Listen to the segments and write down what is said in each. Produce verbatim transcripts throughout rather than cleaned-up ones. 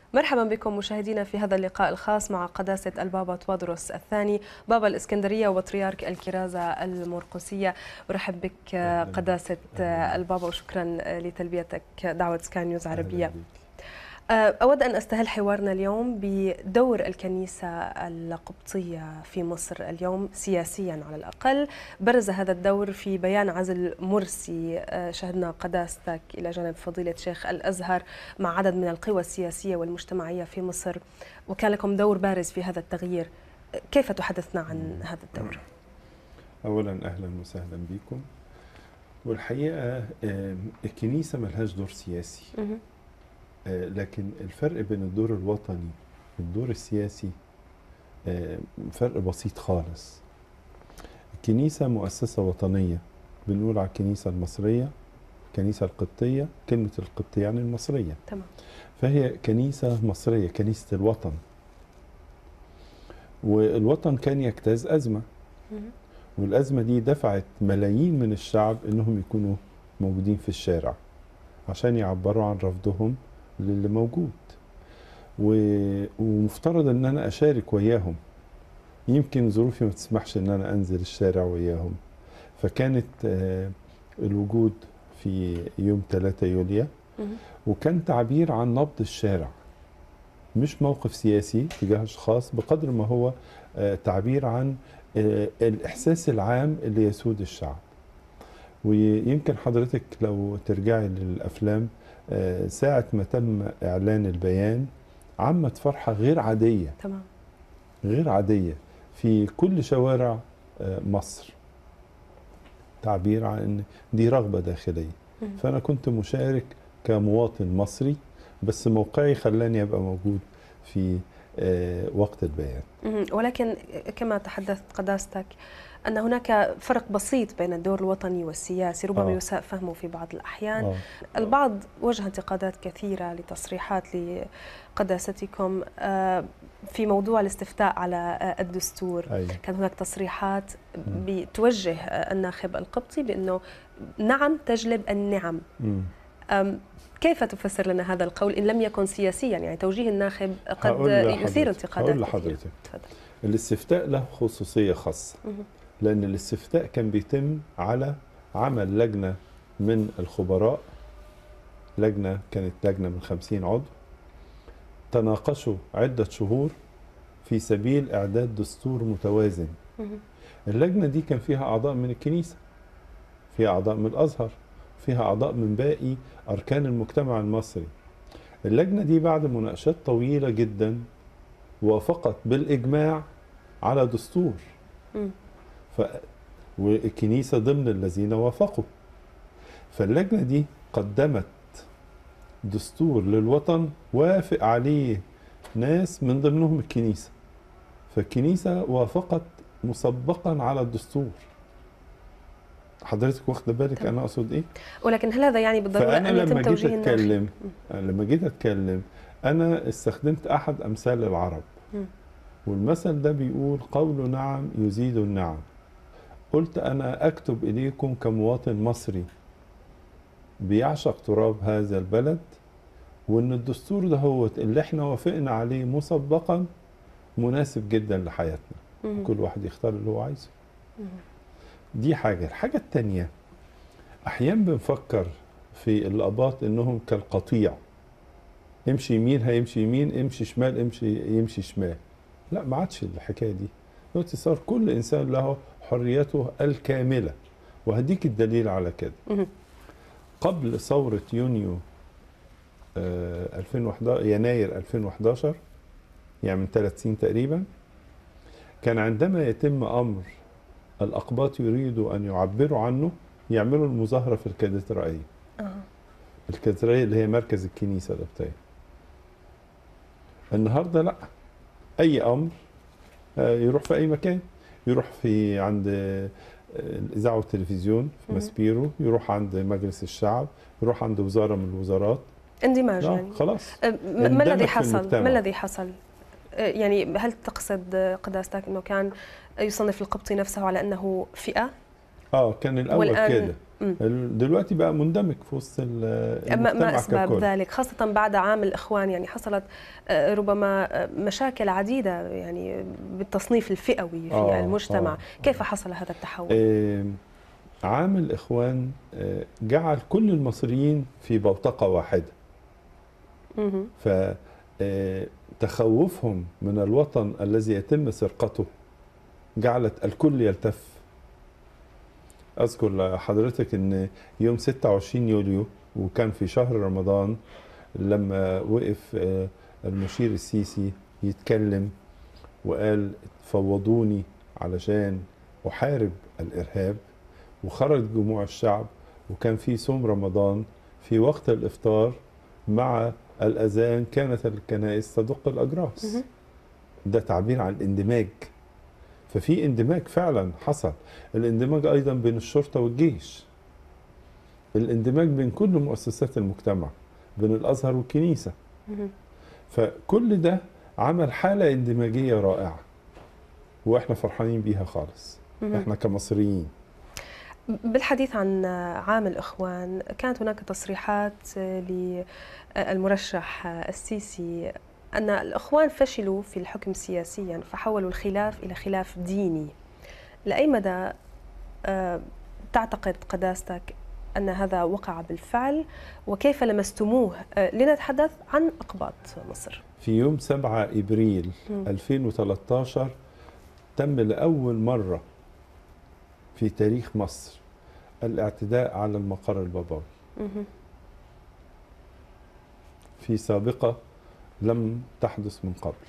مرحبا بكم مشاهدينا في هذا اللقاء الخاص مع قداسة البابا توادرس الثاني بابا الإسكندرية وبطريرك الكرازة المرقسية. أرحب بك قداسة البابا وشكرا لتلبيتك دعوة سكاي نيوز عربية. أود أن أستهل حوارنا اليوم بدور الكنيسة القبطية في مصر اليوم سياسيا على الأقل. برز هذا الدور في بيان عزل مرسي شهدنا قداستك إلى جانب فضيلة شيخ الأزهر مع عدد من القوى السياسية والمجتمعية في مصر، وكان لكم دور بارز في هذا التغيير. كيف تحدثنا عن هذا الدور؟ أولا أهلا وسهلا بكم. والحقيقة الكنيسة ملهاش دور سياسي، لكن الفرق بين الدور الوطني والدور السياسي فرق بسيط خالص. الكنيسة مؤسسة وطنية، بنقول على الكنيسة المصرية الكنيسة القبطية، كلمة القبطية يعني المصرية، تمام. فهي كنيسة مصرية، كنيسة الوطن. والوطن كان يجتاز أزمة، والأزمة دي دفعت ملايين من الشعب إنهم يكونوا موجودين في الشارع عشان يعبروا عن رفضهم للي موجود، ومفترض ان انا اشارك وياهم. يمكن ظروفي ما تسمحش ان انا انزل الشارع وياهم، فكانت الوجود في يوم ثلاثة يوليو وكان تعبير عن نبض الشارع، مش موقف سياسي تجاه اشخاص بقدر ما هو تعبير عن الاحساس العام اللي يسود الشعب. ويمكن حضرتك لو ترجعي للافلام ساعة ما تم إعلان البيان عمت فرحة غير عادية، تمام، غير عادية في كل شوارع مصر، تعبير عن أن دي رغبة داخلية. فأنا كنت مشارك كمواطن مصري، بس موقعي خلاني أبقى موجود في وقت البيان. ولكن كما تحدثت قداستك أن هناك فرق بسيط بين الدور الوطني والسياسي، ربما آه. يساء فهمه في بعض الأحيان. آه. البعض وجه انتقادات كثيرة لتصريحات لقداستكم في موضوع الاستفتاء على الدستور. أي. كان هناك تصريحات بتوجه الناخب القبطي بأنه نعم تجلب النعم. كيف تفسر لنا هذا القول إن لم يكن سياسيا؟ يعني توجيه الناخب قد يثير انتقادات. هقول لحضرتك، الاستفتاء له خصوصية خاصة، لأن الاستفتاء كان بيتم على عمل لجنة من الخبراء، لجنة كانت لجنة من خمسين عضو، تناقشوا عدة شهور في سبيل إعداد دستور متوازن. اللجنة دي كان فيها أعضاء من الكنيسة، فيها أعضاء من الأزهر، فيها أعضاء من باقي أركان المجتمع المصري. اللجنة دي بعد مناقشات طويلة جدا وافقت بالإجماع على دستور، ف... والكنيسة ضمن الذين وافقوا. فاللجنة دي قدمت دستور للوطن وافق عليه ناس من ضمنهم الكنيسة، فالكنيسة وافقت مسبقا على الدستور. حضرتك واخده بالك انا اقصد ايه؟ ولكن هل هذا يعني بالضروره ان يتم توجيه الناخب؟ أتكلم لما جيت اتكلم انا استخدمت احد امثال العرب، م. والمثل ده بيقول قول نعم يزيد النعم. قلت أنا أكتب إليكم كمواطن مصري بيعشق تراب هذا البلد، وإن الدستور ده هو اللي احنا وافقنا عليه مسبقا مناسب جدا لحياتنا. مم. كل واحد يختار اللي هو عايزه. مم. دي حاجة. الحاجة التانية، أحيانا بنفكر في الآباط إنهم كالقطيع، امشي يمين هيمشي يمين، امشي شمال امشي يمشي شمال. لا، ما عادش الحكاية دي. دلوقتي صار كل إنسان له حريته الكاملة، وهديك الدليل على كده. قبل ثورة يونيو ألفين وإحدى عشر، يناير ألفين وإحدى عشر، يعني من ثلاث سنين تقريبا، كان عندما يتم أمر الأقباط يريدوا أن يعبروا عنه يعملوا المظاهرة في الكاتدرائية. أه. الكاتدرائية اللي هي مركز الكنيسة القبطية. النهارده لا، أي أمر يروح في أي مكان، يروح في عند الإذاعة والتلفزيون في ماسبيرو، يروح عند مجلس الشعب، يروح عند وزارة من الوزارات. اندماج يعني. خلاص. ما الذي حصل؟ ما الذي حصل؟ يعني هل تقصد قداستك أنه كان يصنف القبطي نفسه على أنه فئة اه كان الاول والآن- كده، مم. ال- دلوقتي بقى مندمج في وسط ال- ما المجتمع ما أسباب ككل. ذلك، خاصة بعد عام الإخوان؟ يعني حصلت آه، ربما آه، مشاكل عديدة يعني بالتصنيف الفئوي في آه، المجتمع. آه. كيف حصل هذا التحول؟ آه، عام الإخوان آه، جعل كل المصريين في بوتقة واحدة، مهم. فتخوفهم من الوطن الذي يتم سرقته جعلت الكل يلتف. أذكر لحضرتك أن يوم ستة وعشرين يوليو وكان في شهر رمضان، لما وقف آه، المشير السيسي يتكلم وقال فوضوني علشان أحارب الإرهاب، وخرج جموع الشعب، وكان في صوم رمضان في وقت الإفطار مع الأذان كانت الكنائس تدق الأجراس. مهم. ده تعبير عن الاندماج. ففي اندماج فعلا حصل، الاندماج أيضا بين الشرطة والجيش، الاندماج بين كل مؤسسات المجتمع، بين الأزهر والكنيسة. مهم. فكل ده عمل حالة اندماجية رائعة، واحنا فرحانين بيها خالص مهم. احنا كمصريين. بالحديث عن عام الإخوان، كانت هناك تصريحات للمرشح السيسي أن الإخوان فشلوا في الحكم سياسيا فحولوا الخلاف إلى خلاف ديني. لأي مدى آه، تعتقد قداستك أن هذا وقع بالفعل، وكيف لمستموه؟ آه، لنتحدث عن أقباط مصر. في يوم سبعة إبريل مم. ألفين وثلاثة عشر تم لأول مرة في تاريخ مصر الاعتداء على المقر البابوي مهم. في سابقة لم تحدث من قبل.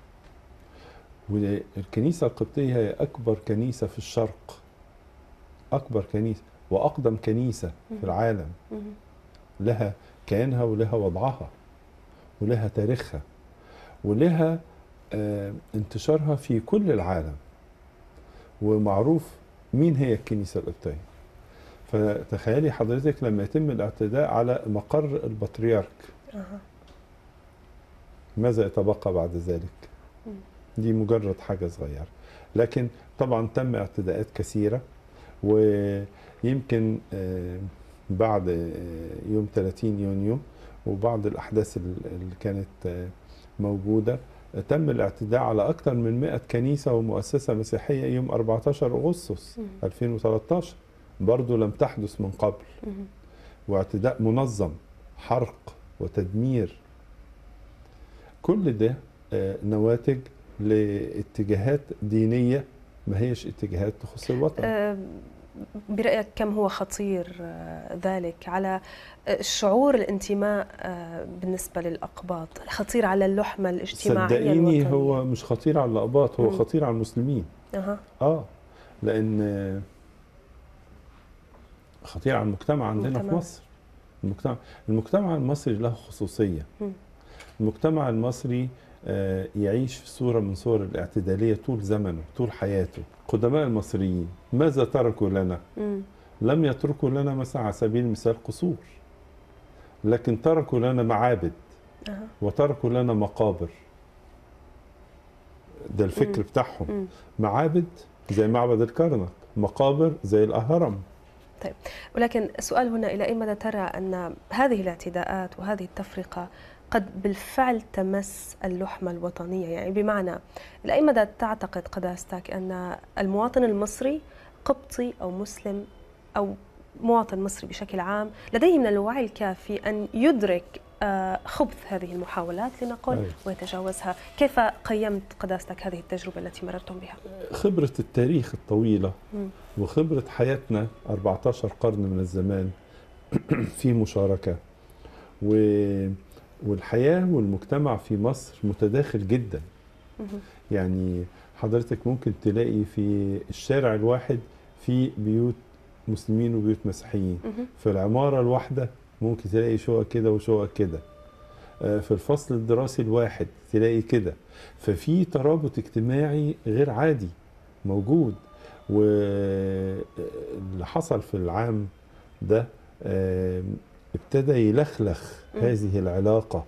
والكنيسة القبطية هي أكبر كنيسة في الشرق، أكبر كنيسة وأقدم كنيسة في العالم، مهم. لها كيانها ولها وضعها ولها تاريخها ولها آه، انتشارها في كل العالم، ومعروف مين هي الكنيسة القبطية. فتخيلي حضرتك لما يتم الاعتداء على مقر البطريرك، أها. ماذا يتبقى بعد ذلك؟ مم. دي مجرد حاجة صغيرة، لكن طبعا تم اعتداءات كثيرة. ويمكن آه، بعد آه، يوم ثلاثين يونيو وبعض الأحداث اللي كانت آه، موجودة، تم الاعتداء على أكثر من مئة كنيسة ومؤسسة مسيحية يوم أربعة عشر أغسطس مم. ألفين وثلاثة عشر، برضو لم تحدث من قبل. مهم. واعتداء منظم، حرق وتدمير، كل ده آه، نواتج لاتجاهات دينية ما هيش اتجاهات تخص الوطن. آه، برأيك كم هو خطير آه، ذلك على آه، شعور الانتماء آه، بالنسبة للأقباط؟ خطير على اللحمة الاجتماعية صدقيني الوطنية. هو مش خطير على الأقباط، هو مم. خطير على المسلمين. أها. اه لأن آه، خطير على المجتمع عندنا المجتمع. في مصر. المجتمع المجتمع المصري له خصوصية. مم. المجتمع المصري آه، يعيش في صورة من صور الاعتدالية طول زمنه، طول حياته. قدماء المصريين ماذا تركوا لنا؟ مم. لم يتركوا لنا مثلا على سبيل المثال قصور، لكن تركوا لنا معابد أها. وتركوا لنا مقابر. ده الفكر مم. بتاعهم. مم. معابد زي معبد الكرنك، مقابر زي الأهرم. ولكن السؤال هنا، إلى أي مدى ترى أن هذه الاعتداءات وهذه التفرقة قد بالفعل تمس اللحمة الوطنية؟ يعني بمعنى، إلى أي مدى تعتقد قداستك أن المواطن المصري قبطي أو مسلم أو مواطن مصري بشكل عام لديه من الوعي الكافي أن يدرك آه، خبث هذه المحاولات لنقل أيوة. ويتجاوزها؟ كيف قيمت قداستك هذه التجربة التي مررتم بها؟ خبرة التاريخ الطويلة مم. وخبرة حياتنا أربعة عشر قرن من الزمان في مشاركة، و... والحياة والمجتمع في مصر متداخل جدا. مم. يعني حضرتك ممكن تلاقي في الشارع الواحد في بيوت مسلمين وبيوت مسيحيين، مم. في العمارة الواحدة ممكن تلاقي شقق كده وشقق كده، آه، في الفصل الدراسي الواحد تلاقي كده. ففي ترابط اجتماعي غير عادي موجود. واللي حصل في العام ده آه، ابتدى يلخلخ م. هذه العلاقة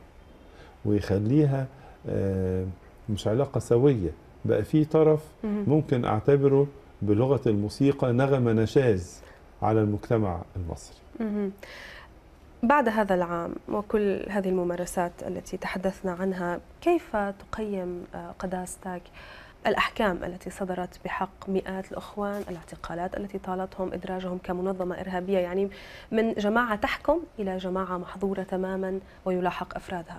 ويخليها آه، مش علاقة سوية. بقى في طرف مم. ممكن اعتبره بلغة الموسيقى نغمة نشاز على المجتمع المصري. بعد هذا العام وكل هذه الممارسات التي تحدثنا عنها، كيف تقيم قداستك الأحكام التي صدرت بحق مئات الأخوان، الاعتقالات التي طالتهم إدراجهم كمنظمة إرهابية، يعني من جماعة تحكم إلى جماعة محظورة تماما ويلاحق أفرادها؟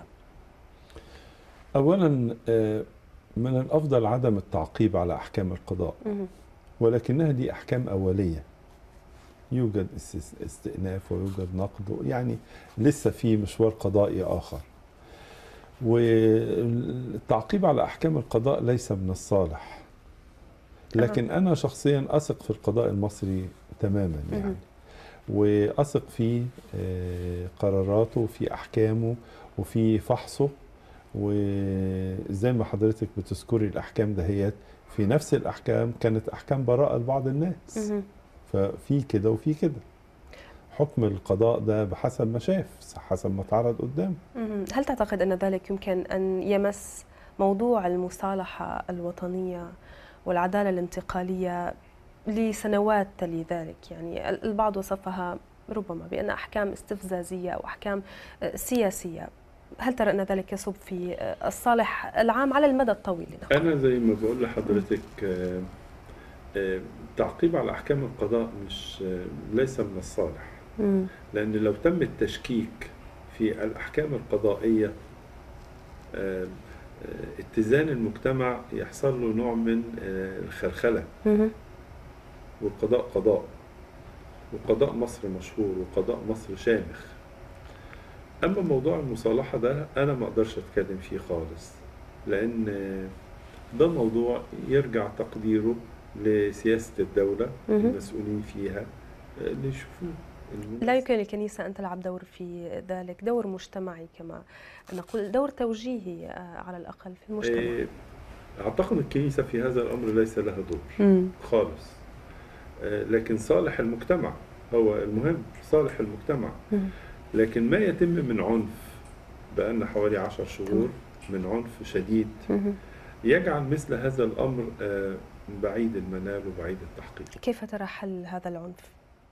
أولا من الأفضل عدم التعقيب على أحكام القضاء، ولكنها دي أحكام أولية، يوجد استئناف ويوجد نقد، يعني لسه في مشوار قضائي آخر. والتعقيب على أحكام القضاء ليس من الصالح، لكن أنا شخصيا أثق في القضاء المصري تماما يعني، وأثق في قراراته وفي أحكامه وفي فحصه. وزي ما حضرتك بتذكري الأحكام دهيت، في نفس الأحكام كانت أحكام براءة لبعض الناس، ففي كده وفي كده. حكم القضاء ده بحسب ما شاف، حسب ما تعرض قدامه. هل تعتقد أن ذلك يمكن أن يمس موضوع المصالحة الوطنية والعدالة الانتقالية لسنوات تلي ذلك؟ يعني البعض وصفها ربما بأن أحكام استفزازية أو أحكام سياسية. هل ترى أن ذلك يصب في الصالح العام على المدى الطويل؟ أنا زي ما بقول لحضرتك، التعقيب على أحكام القضاء مش ليس من الصالح، لأن لو تم التشكيك في الأحكام القضائية اتزان المجتمع يحصل له نوع من الخلخلة. والقضاء قضاء، وقضاء مصر مشهور، وقضاء مصر شامخ. أما موضوع المصالحة ده أنا ما أقدرش أتكلم فيه خالص، لأن ده موضوع يرجع تقديره لسياسة الدولة، المسؤولين فيها اللي يشوفوه. لا يمكن للكنيسة أن تلعب دور في ذلك، دور مجتمعي كما نقول، دور توجيهي على الأقل في المجتمع. أعتقد الكنيسة في هذا الأمر ليس لها دور مم. خالص، لكن صالح المجتمع هو المهم، صالح المجتمع. مم. لكن ما يتم من عنف بأن حوالي عشر شهور من عنف شديد يجعل مثل هذا الأمر بعيد المنال وبعيد التحقيق. كيف ترى حل هذا العنف؟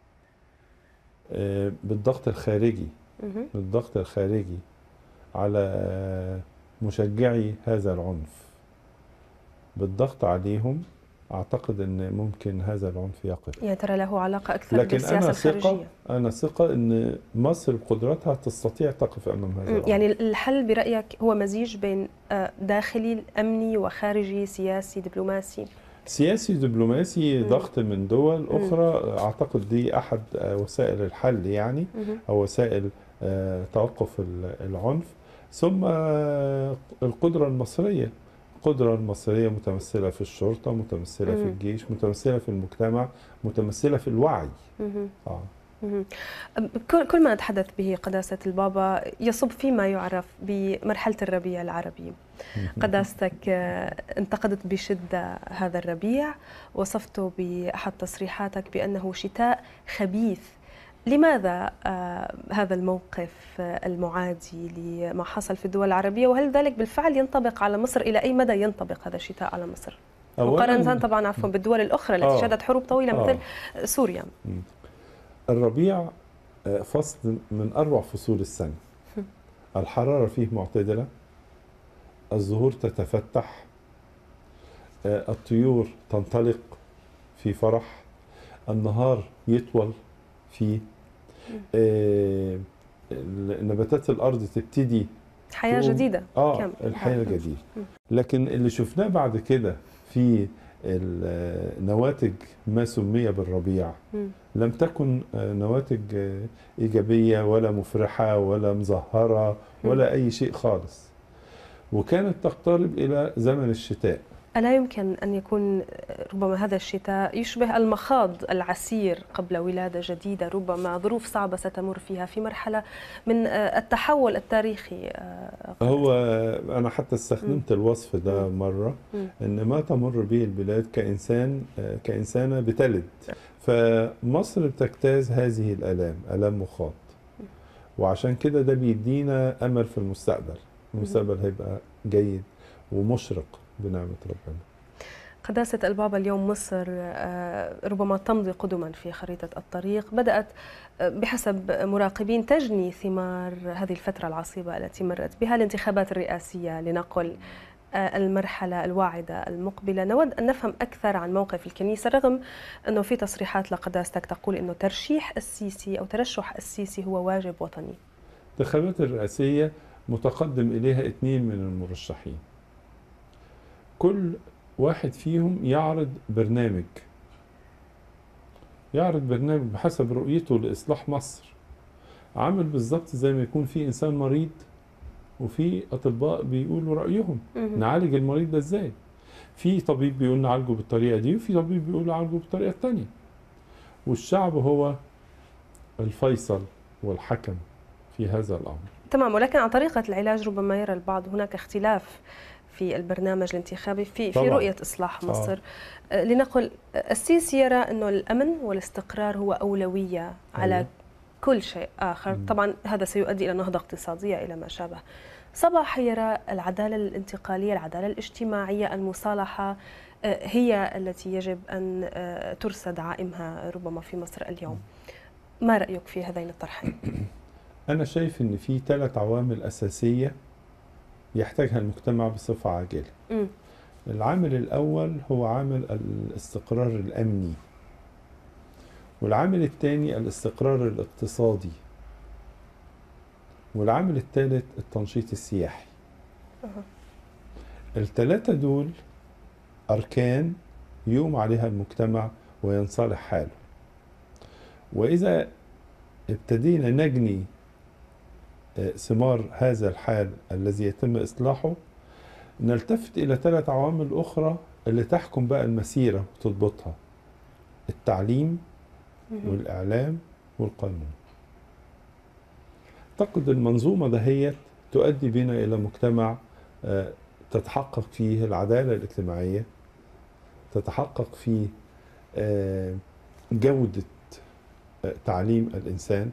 بالضغط الخارجي، بالضغط الخارجي على مشجعي هذا العنف، بالضغط عليهم. أعتقد أن ممكن هذا العنف يقف. يعني ترى له علاقة أكثر بالسياسة الخارجية. لكن أنا ثقة أن مصر بقدرتها تستطيع تقف أمام هذا العنف. يعني الحل برأيك هو مزيج بين داخلي أمني وخارجي سياسي دبلوماسي؟ سياسي دبلوماسي، ضغط من دول أخرى. أعتقد دي أحد وسائل الحل يعني، أو وسائل توقف العنف. ثم القدرة المصرية، القدرة المصرية متمثلة في الشرطة، متمثلة في الجيش، متمثلة في المجتمع، متمثلة في الوعي. آه. كل ما نتحدث به قداسة البابا يصب فيما يعرف بمرحلة الربيع العربي. قداستك انتقدت بشدة هذا الربيع، وصفته بأحد تصريحاتك بأنه شتاء خبيث. لماذا هذا الموقف المعادي لما حصل في الدول العربية؟ وهل ذلك بالفعل ينطبق على مصر؟ إلى أي مدى ينطبق هذا الشتاء على مصر؟ مقارنة طبعا عفوا بالدول الأخرى التي شهدت حروب طويلة آه. مثل سوريا. الربيع فصل من أروع فصول السنة. الحرارة فيه معتدلة، الزهور تتفتح، الطيور تنطلق في فرح، النهار يطول فيه، نباتات الأرض تبتدي حياة جديدة. آه كم. الحياة الجديدة. لكن اللي شفناه بعد كده في النواتج ما سمي بالربيع لم تكن نواتج إيجابية ولا مفرحة ولا مزهرة ولا أي شيء خالص، وكانت تقترب إلى زمن الشتاء. ألا يمكن أن يكون ربما هذا الشتاء يشبه المخاض العسير قبل ولادة جديدة، ربما ظروف صعبة ستمر فيها في مرحلة من التحول التاريخي؟ هو أنا حتى استخدمت الوصف ده مرة، أن ما تمر به البلاد كإنسان كإنسانة بتلد. فمصر بتجتاز هذه الآلام، آلام مخاض، وعشان كده ده بيدينا أمل في المستقبل. المستقبل هيبقى جيد ومشرق بنعمة ربنا. قداسة البابا، اليوم مصر ربما تمضي قدما في خريطة الطريق، بدأت بحسب مراقبين تجني ثمار هذه الفترة العصيبة التي مرت بها، الانتخابات الرئاسية لنقل المرحلة الواعدة المقبلة. نود أن نفهم أكثر عن موقف الكنيسة، رغم أنه في تصريحات لقداستك تقول أنه ترشيح السيسي أو ترشح السيسي هو واجب وطني. الانتخابات الرئاسية متقدم إليها اثنين من المرشحين، كل واحد فيهم يعرض برنامج يعرض برنامج بحسب رؤيته لإصلاح مصر، عامل بالظبط زي ما يكون في إنسان مريض وفي أطباء بيقولوا رأيهم نعالج المريض ده إزاي. في طبيب بيقول نعالجه بالطريقة دي، وفي طبيب بيقول نعالجه بالطريقة التانية، والشعب هو الفيصل والحكم في هذا الأمر. تمام، ولكن عن طريقة العلاج ربما يرى البعض هناك اختلاف في البرنامج الانتخابي في في رؤية إصلاح مصر. آه. لنقل السيسي يرى أنه الأمن والاستقرار هو أولوية على أيوه. كل شيء آخر. م. طبعا هذا سيؤدي إلى نهضة اقتصادية إلى ما شابه. صباح يرى العدالة الانتقالية، العدالة الاجتماعية، المصالحة هي التي يجب أن ترسى دعائمها ربما في مصر اليوم. ما رأيك في هذين الطرحين؟ أنا شايف أن في ثلاث عوامل أساسية يحتاجها المجتمع بصفة عاجلة. م. العامل الأول هو عامل الاستقرار الأمني، والعامل الثاني الاستقرار الاقتصادي، والعامل الثالث التنشيط السياحي. أه. الثلاثة دول أركان يقوم عليها المجتمع وينصلح حاله، وإذا ابتدينا نجني ثمار هذا الحال الذي يتم إصلاحه، نلتفت إلى ثلاث عوامل أخرى اللي تحكم بقى المسيرة وتضبطها: التعليم والإعلام والقانون. أعتقد المنظومة دهيت تؤدي بنا إلى مجتمع تتحقق فيه العدالة الاجتماعية، تتحقق فيه جودة تعليم الإنسان،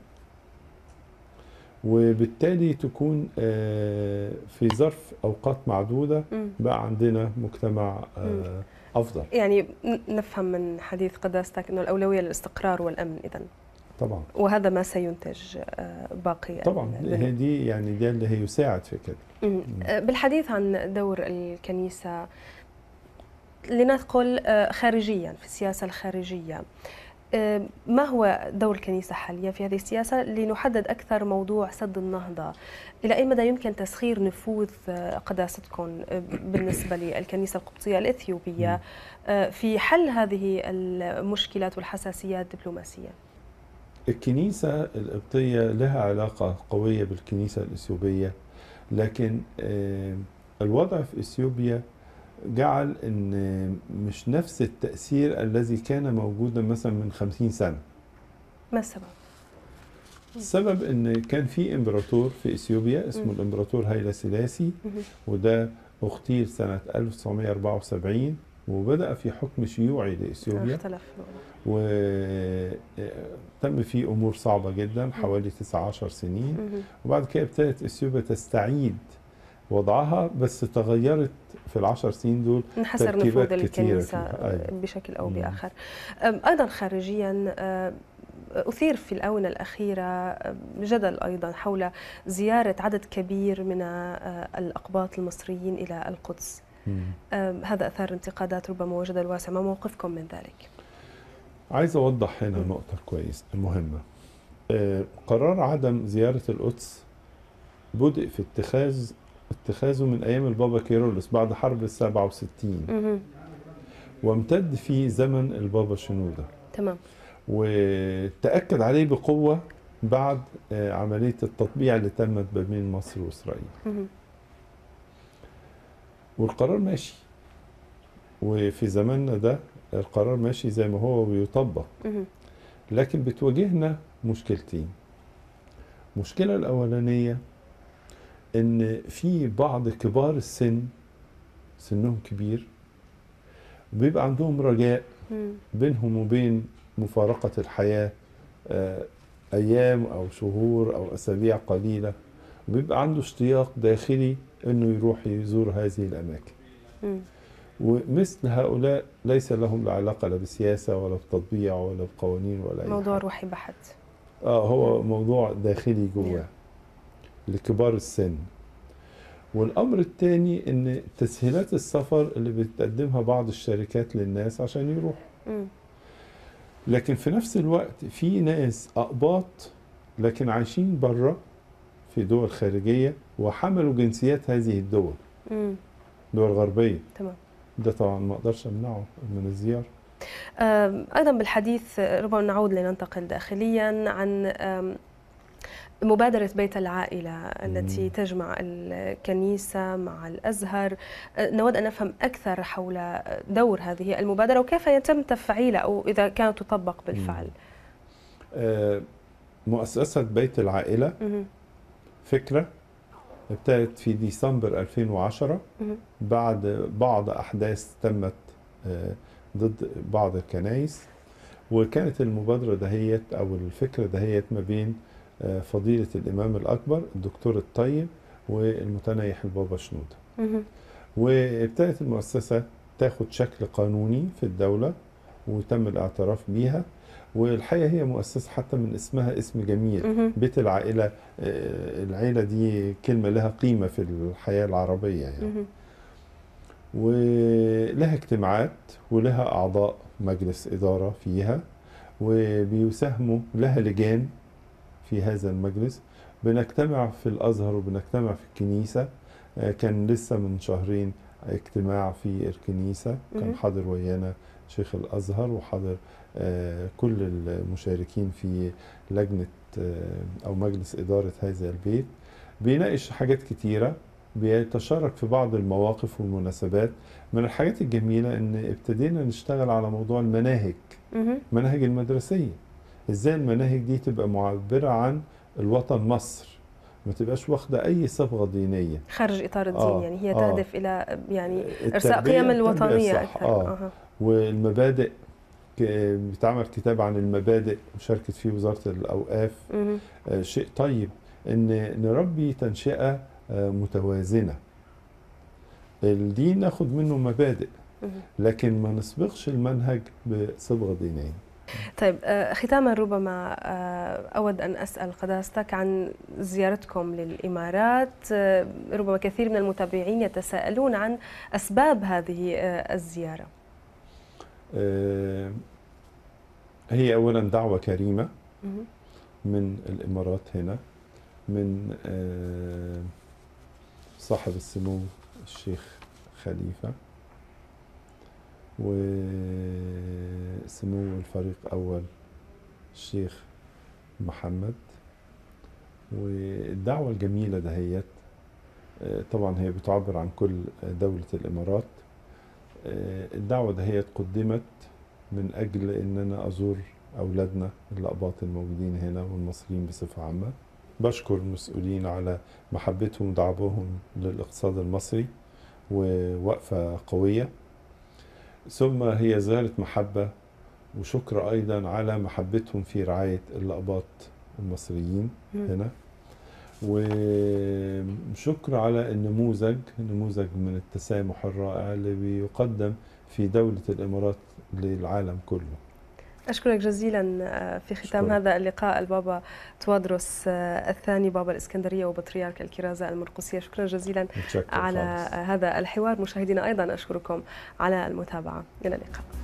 وبالتالي تكون في ظرف أوقات معدودة بقى عندنا مجتمع أفضل. يعني نفهم من حديث قداستك أنه الأولوية للاستقرار والأمن إذن. طبعا. وهذا ما سينتج باقي. طبعا دي يعني ده اللي هيساعد في كده. بالحديث عن دور الكنيسة، لنقل خارجيا في السياسة الخارجية، ما هو دور الكنيسة حاليا في هذه السياسة؟ لنحدد أكثر موضوع سد النهضة، إلى أي مدى يمكن تسخير نفوذ قداستكم بالنسبة للكنيسة القبطية الإثيوبية في حل هذه المشكلات والحساسيات الدبلوماسية؟ الكنيسة القبطية لها علاقة قوية بالكنيسة الإثيوبية، لكن الوضع في إثيوبيا جعل ان مش نفس التأثير الذي كان موجودا مثلا من خمسين سنة. ما السبب؟ السبب ان كان في امبراطور في اثيوبيا اسمه الامبراطور هايلا سلاسي، وده اغتيل سنة ألف وتسعمائة وأربعة وسبعين وبدأ في حكم شيوعي لإثيوبيا، وتم فيه أمور صعبة جدا حوالي تسعة عشر سنين، وبعد كده ابتدت إثيوبيا تستعيد وضعها، بس تغيرت في العشر سنين دول انحسر نفوذ الكنيسة بشكل أو بآخر. أيضا خارجيا أثير في الآونة الأخيرة جدل أيضا حول زيارة عدد كبير من الأقباط المصريين إلى القدس. هذا أثار انتقادات ربما وجدل واسع، ما موقفكم من ذلك؟ عايز أوضح هنا نقطة كويس مهمة. قرار عدم زيارة القدس بدأ في اتخاذ اتخاذه من أيام البابا كيرلس بعد حرب السبعة وستين، وامتد في زمن البابا شنودة. تمام. وتأكد عليه بقوة بعد عملية التطبيع اللي تمت بين مصر وإسرائيل. مم. والقرار ماشي، وفي زماننا ده القرار ماشي زي ما هو ويطبق. مم. لكن بتواجهنا مشكلتين. المشكلة الأولانية إن في بعض كبار السن سنهم كبير بيبقى عندهم رجاء بينهم وبين مفارقة الحياة أيام أو شهور أو أسابيع قليلة، وبيبقى عنده اشتياق داخلي إنه يروح يزور هذه الأماكن. ومثل هؤلاء ليس لهم لا علاقة لا بسياسة ولا بتطبيع ولا بقوانين ولا أي موضوع حاجة. روحي بحت. آه هو موضوع داخلي جواه لكبار السن. والأمر الثاني إن تسهيلات السفر اللي بتقدمها بعض الشركات للناس عشان يروحوا. لكن في نفس الوقت في ناس أقباط لكن عايشين بره في دول خارجية وحملوا جنسيات هذه الدول. مم. دول غربية. تمام. ده طبعا ما اقدرش امنعه من الزيارة. أيضا بالحديث ربما نعود لننتقل داخليا عن مبادرة بيت العائلة التي تجمع الكنيسة مع الأزهر. نود أن نفهم أكثر حول دور هذه المبادرة وكيف يتم تفعيلها أو إذا كانت تطبق بالفعل. مؤسسة بيت العائلة فكرة ابتدت في ديسمبر ألفين وعشرة بعد بعض أحداث تمت ضد بعض الكنائس، وكانت المبادرة دهيت أو الفكرة دهيت ما بين فضيلة الإمام الأكبر الدكتور الطيب والمتنيح البابا شنودة. وابتدت المؤسسة تاخد شكل قانوني في الدولة وتم الاعتراف بيها، والحقيقة هي مؤسسة حتى من اسمها اسم جميل. بيت العائلة، العائلة دي كلمة لها قيمة في الحياة العربية يعني. ولها اجتماعات ولها أعضاء مجلس إدارة فيها، وبيساهموا لها لجان في هذا المجلس. بنجتمع في الأزهر وبنجتمع في الكنيسة. كان لسه من شهرين اجتماع في الكنيسة، كان حاضر ويانا شيخ الأزهر وحاضر كل المشاركين في لجنة أو مجلس إدارة هذا البيت. بيناقش حاجات كتيرة، بيتشارك في بعض المواقف والمناسبات. من الحاجات الجميلة ان ابتدينا نشتغل على موضوع المناهج، المناهج المدرسية. ازاي المناهج دي تبقى معبرة عن الوطن مصر، ما تبقاش واخدة اي صبغة دينية خارج اطار الدين. آه يعني هي آه تهدف الى يعني ارساء قيم الوطنية اكثر. آه. آه. والمبادئ، بيتعمل كتاب عن المبادئ وشاركت فيه وزارة الأوقاف. آه شيء طيب ان نربي تنشئة متوازنة. الدين ناخد منه مبادئ لكن ما نسبقش المنهج بصبغة دينية. طيب ختاما ربما أود أن أسأل قداستك عن زيارتكم للإمارات. ربما كثير من المتابعين يتساءلون عن أسباب هذه الزيارة. هي أولا دعوة كريمة من الإمارات هنا، من صاحب السمو الشيخ خليفة وسمو الفريق أول الشيخ محمد. والدعوة الجميلة دهيت طبعا هي بتعبر عن كل دولة الإمارات. الدعوة دهيت قدمت من أجل أن أنا أزور أولادنا الأقباط الموجودين هنا والمصريين بصفة عامة. بشكر المسؤولين على محبتهم ودعمهم للاقتصاد المصري ووقفة قوية. ثم هي زيارة محبة وشكر أيضا على محبتهم في رعاية الأقباط المصريين هنا، وشكر على النموذج نموذج من التسامح الرائع اللي بيقدم في دولة الإمارات للعالم كله. أشكرك جزيلا في ختام شكرا. هذا اللقاء البابا توادرس الثاني بابا الإسكندرية وبطريرك الكرازة المرقسية. شكرا جزيلا على خالص. هذا الحوار. مشاهدينا أيضا أشكركم على المتابعة. إلى اللقاء.